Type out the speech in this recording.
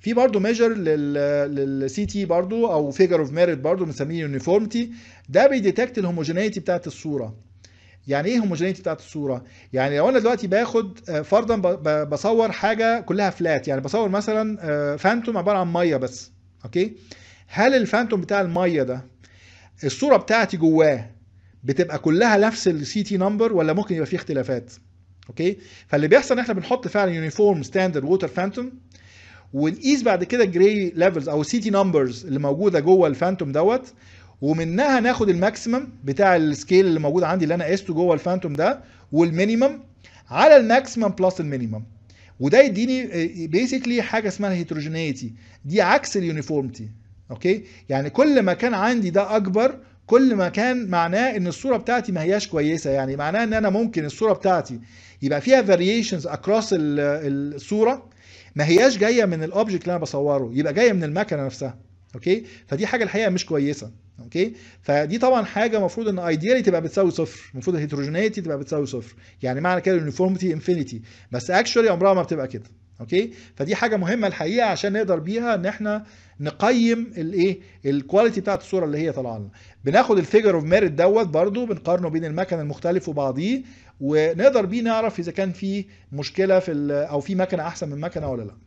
في برضه ميجر للسي تي برضه او فيجر اوف ميريت برضه بنسميه يونيفورمتي. ده بيديتكت الهوموجينيتي بتاعت الصوره. يعني ايه هوموجينيتي بتاعت الصوره؟ يعني لو انا دلوقتي باخد فرضا بصور حاجه كلها فلات، يعني بصور مثلا فانتوم عباره عن ميه بس، اوكي؟ هل الفانتوم بتاع الميه ده الصوره بتاعتي جواه بتبقى كلها نفس السي تي نمبر ولا ممكن يبقى فيه اختلافات؟ اوكي؟ فاللي بيحصل ان احنا بنحط فعلا يونيفورم ستاندرد ووتر فانتوم، ونقيس بعد كده جراي ليفلز او سي تي نمبرز اللي موجوده جوه الفانتوم دوت، ومنها ناخد الماكسيمم بتاع السكيل اللي موجود عندي اللي انا قسته جوه الفانتوم ده، والمينيمم على الماكسيمم بلس المينيمم. وده يديني بيسكلي حاجه اسمها هيتروجينيتي، دي عكس اليونيفورمتي. اوكي؟ يعني كل ما كان عندي ده اكبر كل ما كان معناه ان الصوره بتاعتي ما هياش كويسه، يعني معناه ان انا ممكن الصوره بتاعتي يبقى فيها فاريشنز اكروس الصوره، ما هياش جايه من الاوبجكت اللي انا بصوره، يبقى جايه من المكنه نفسها. اوكي؟ فدي حاجه الحقيقه مش كويسه. اوكي؟ فدي طبعا حاجه المفروض ان ايديالي تبقى بتساوي صفر، المفروض الهيتروجينيتي تبقى بتساوي صفر، يعني معنى كده اليونيفورميتي انفينيتي، بس اكشولي عمرها ما بتبقى كده. اوكي؟ فدي حاجه مهمه الحقيقه عشان نقدر بيها ان احنا نقيم الايه الكواليتي بتاعت الصوره اللي هي طالعه لنا. بناخد الفيجر اوف ميريت دوت برضو بنقارنه بين المكن المختلف وبعضيه، ونقدر بيه نعرف اذا كان في مشكله في او في مكنه احسن من مكنه ولا لا.